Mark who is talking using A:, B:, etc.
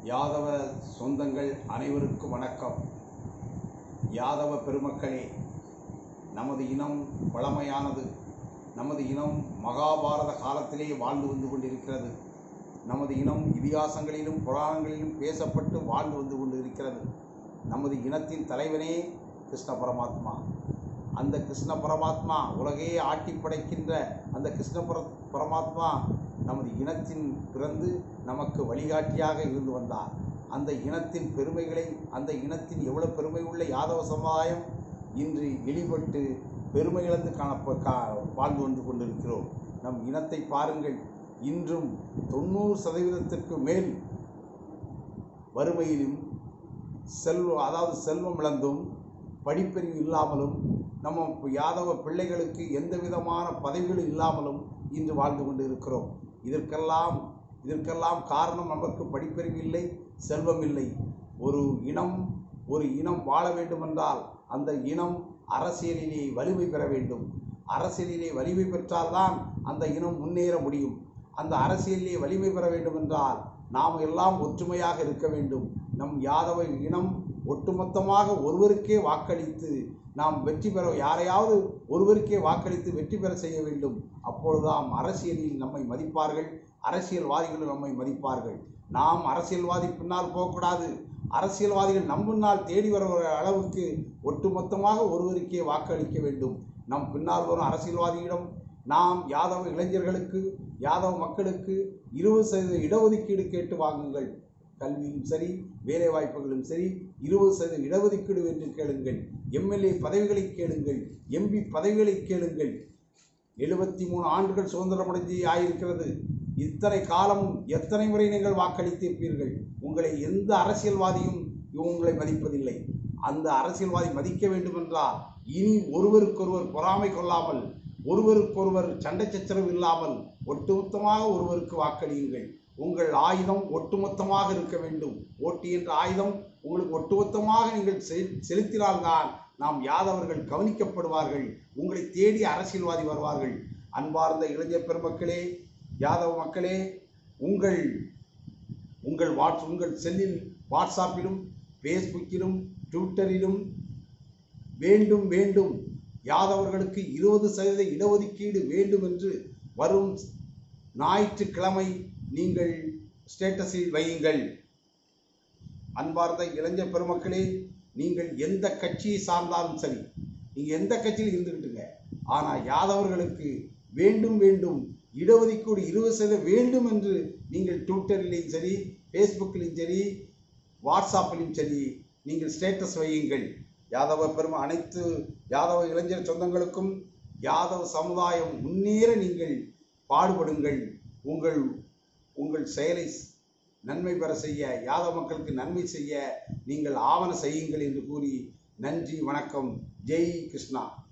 A: யாதவ சொந்தங்கள் அனைவருக்கும் வணக்கம். யாதவ பெருமக்களே, நமது இனம் பழமையானது. நமது இனம் மகாபாரத காலத்திலே வாழ்ந்து வந்து கொண்டிருக்கிறது. நமது இனம் இதிகாசங்களிலும் புராணங்களிலும் பேசப்பட்டு வாழ்ந்து வந்து கொண்டிருக்கிறது. நமது இனத்தின் தலைவனே கிருஷ்ண பரமாத்மா. அந்த கிருஷ்ண பரமாத்மா உலகையே ஆட்டி படைக்கின்ற அந்த கிருஷ்ண பரமாத்மா நமது இனத்தின் பிறந்து நமக்கு வழிகாட்டியாக இருந்து வந்தார். அந்த இனத்தின் பெருமைகளை, அந்த இனத்தின் எவ்வளவு பெருமை உள்ள யாதவ சமுதாயம் இன்று இழிபட்டு பெருமை இழந்து வாழ்ந்து வந்து கொண்டிருக்கிறோம். நம் இனத்தை பாருங்கள், இன்றும் 90% மேல் வறுமையிலும் செல்வம் இழந்தும் படிப்பறிவு இல்லாமலும் நம்ம யாதவ பிள்ளைகளுக்கு எந்த விதமான பதவிகளும் இல்லாமலும் இன்று வாழ்ந்து கொண்டு இருக்கிறோம். இதற்கெல்லாம் காரணம் நமக்கு படிப்பறிவு இல்லை, செல்வம் இல்லை. ஒரு இனம் வாழ வேண்டுமென்றால் அந்த இனம் அரசியலிலே வலிமை பெற வேண்டும். அரசியலிலே வலிமை பெற்றால்தான் அந்த இனம் முன்னேற முடியும். அந்த அரசியலிலே வலிமை பெற வேண்டுமென்றால் நாம் எல்லாம் ஒற்றுமையாக இருக்க வேண்டும். நம் யாதவ இனம் ஒட்டுமொத்தமாக ஒருவருக்கே வாக்களித்து நாம் வெற்றி பெற, யாரையாவது ஒருவருக்கே வாக்களித்து வெற்றி பெற செய்ய வேண்டும். அப்பொழுதுதான் அரசியலில் நம்மை மதிப்பார்கள், அரசியல்வாதிகள் நம்மை மதிப்பார்கள். நாம் அரசியல்வாதி பின்னால் போகக்கூடாது. அரசியல்வாதிகள் நம் பின்னால் தேடி வர அளவுக்கு ஒட்டுமொத்தமாக ஒருவருக்கே வாக்களிக்க வேண்டும். நம் பின்னால் வரும் அரசியல்வாதியிடம் நாம் யாதவ இளைஞர்களுக்கு, யாதவ மக்களுக்கு 20% இடஒதுக்கீடு கேட்டு வாங்குங்கள். கல்வியும் சரி, வேலை வாய்ப்புகளும் சரி, 20% இடஒதுக்கீடு என்று கேளுங்கள். எம்எல்ஏ பதவிகளை கேளுங்கள், எம்பி பதவிகளை கேளுங்கள். 73 ஆண்டுகள் சுதந்திரமடைந்து ஆயிருக்கிறது. இத்தனை காலமும் எத்தனை முறை நீங்கள் வாக்களித்திருப்பீர்கள்? உங்களை எந்த அரசியல்வாதியும் உங்களை மதிப்பதில்லை. அந்த அரசியல்வாதி மதிக்க வேண்டுமென்றால் இனி ஒருவருக்கொருவர் பொறாமை கொள்ளாமல், ஒருவருக்கொருவர் சண்டை சச்சரவு இல்லாமல் ஒட்டுமொத்தமாக ஒருவருக்கு வாக்களியுங்கள். உங்கள் ஆயுதம் ஒட்டுமொத்தமாக இருக்க வேண்டும். ஓட்டு என்ற ஆயுதம் உங்களுக்கு ஒட்டுமொத்தமாக நீங்கள் செலுத்தினால்தான் நாம் யாதவர்கள் கவனிக்கப்படுவார்கள். உங்களை தேடி அரசியல்வாதி வருவார்கள். அன்பார்ந்த இளைஞர் பெருமக்களே, யாதவ மக்களே, உங்கள் செல்லில் வாட்ஸ்அப்பிலும் ஃபேஸ்புக்கிலும் ட்விட்டரிலும் வேண்டும் யாதவர்களுக்கு 20% இடஒதுக்கீடு வேண்டும் என்று வரும் ஞாயிற்றுக்கிழமை நீங்கள் ஸ்டேட்டஸில் வையுங்கள். அன்பார்ந்த இளைஞர் பெருமக்களே, நீங்கள் எந்த கட்சியை சார்ந்தாலும் சரி, நீங்கள் எந்த கட்சியில் இருந்துக்கிட்டுங்க, ஆனால் யாதவர்களுக்கு வேண்டும் இடஒதுக்கீடு 20% வேண்டும் என்று நீங்கள் ட்விட்டரிலையும் சரி, ஃபேஸ்புக்கிலையும் சரி, வாட்ஸ்அப்பிலும் சரி நீங்கள் ஸ்டேட்டஸ் வையுங்கள். அனைத்து யாதவ இளைஞர் சொந்தங்களுக்கும் யாதவ சமுதாயம் முன்னேற நீங்கள் பாடுபடுங்கள். உங்கள் செயலை நன்மை பெற செய்ய, யாதவ மக்களுக்கு நன்மை செய்ய நீங்கள் ஆவண செய்யுங்கள் என்று கூறி நன்றி, வணக்கம். ஜெய் கிருஷ்ணா.